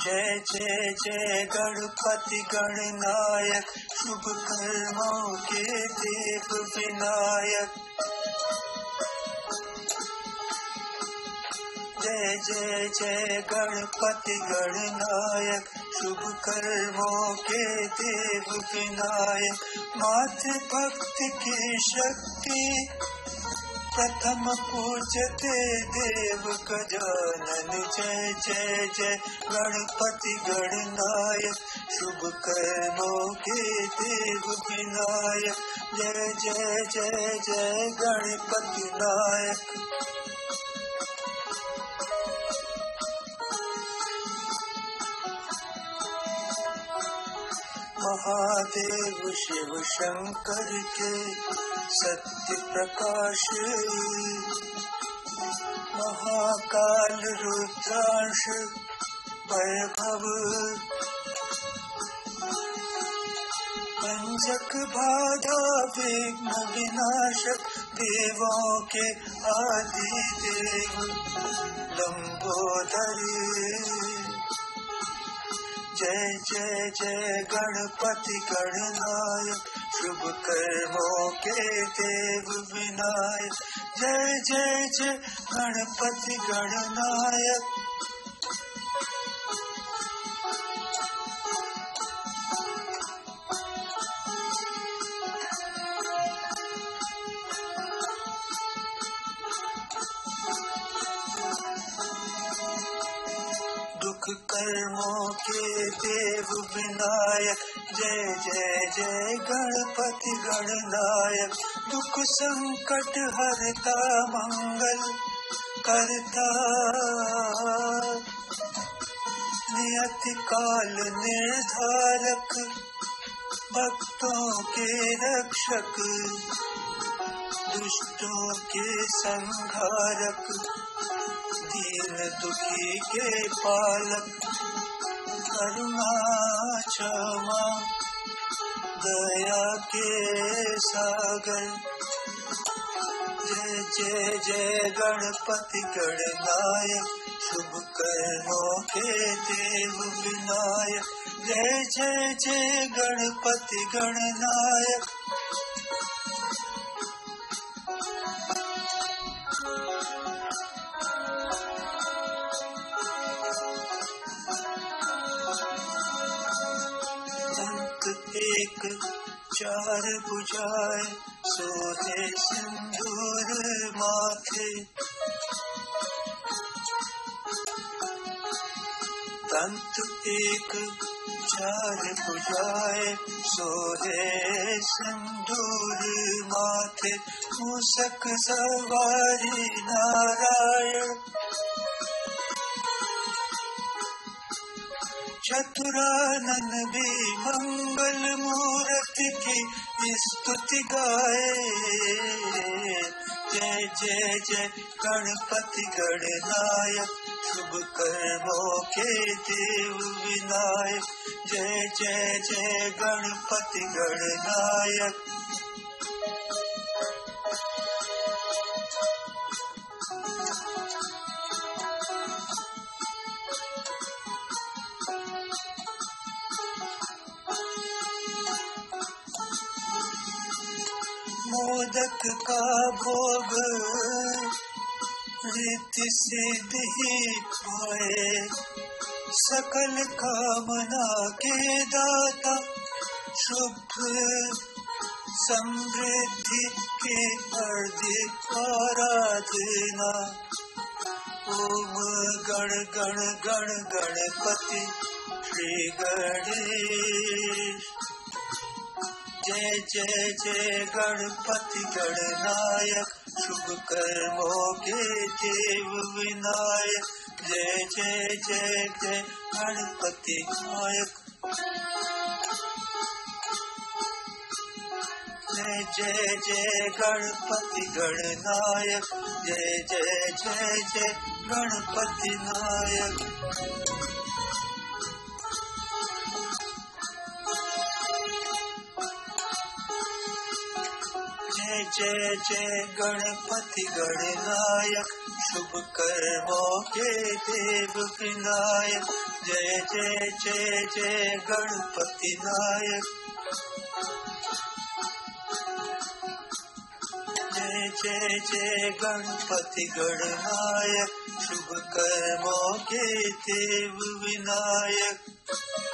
जय जय जय गणपति गणनायक, शुभ कर्मों के देव विनायक। जय जय जय गणपति गणनायक, शुभ कर्मों के देव विनायक। मातृभक्ति की शक्ति प्रथम पूजते देव गजानन। जय जय जय गणपति गणनायक, शुभ कर्मों के देव विनायक। जय जय जय जय गणपति नायक। महादेव शिव शंकर के सत्य प्रकाश, महाकाल रुद्रांश वैभव, पंचक बाधा विघ्न विनाशक, देवों के आदि देव लंबोदर। जय जय जय गणपति गणनायक, शुभ कर्मों के देव विनायक। जय जय जय गणपति गणनायक। दुख कर्मों के देव विनायक। जय जय जय गणपति गणनायक, दुख संकट हरता मंगल करता, नियति काल निर्धारक, भक्तों के रक्षक, दुष्टों के संहारक, दीन दुखी के पालक, करुणा क्षमा दया के सागर। जय जय जय गणपति गणनायक, शुभ कर्मों के देव विनायक। जय जय जय गणपति गणनायक। एक चार भुजाएं सोहे सिंदूर माथे, दंत एक चार भुजाएं सोहे सिंदूर माथे, मूषक सवारी नारायण, चतुरानन भी मंगल मूर्ति की स्तुति गाए। जय जय जय गणपति गणनायक, शुभ कर्मों के देव विनायक। जय जय जय गणपति गणनायक। मोदक का भोग रिद्धि सिद्धि पाए, सकल कामना के दाता, शुभ समृद्धि के हार्दिक आराधना। ओम गण गण गण गणपति श्री गणेश। जय जय जय गणपति गणनायक, शुभ कर्मों के देव विनायक। जय जय जय जय गणपति नायक। जय जय जय गणपति गणनायक। जय जय जय जय गणपति नायक। जय जय गणपति गणनायक, शुभ कर्मों के देव विनायक। जय जय जय जय गणपति नायक। जय जय जय गणपति गणनायक, शुभ कर्मों के देव विनायक।